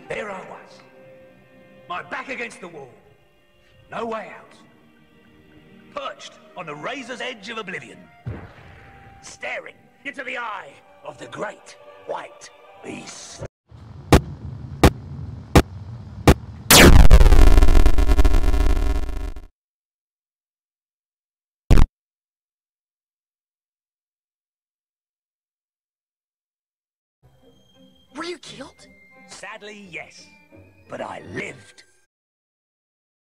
There I was, my back against the wall, no way out, perched on the razor's edge of oblivion, staring into the eye of the great white beast. Were you killed? Sadly, yes, but I lived.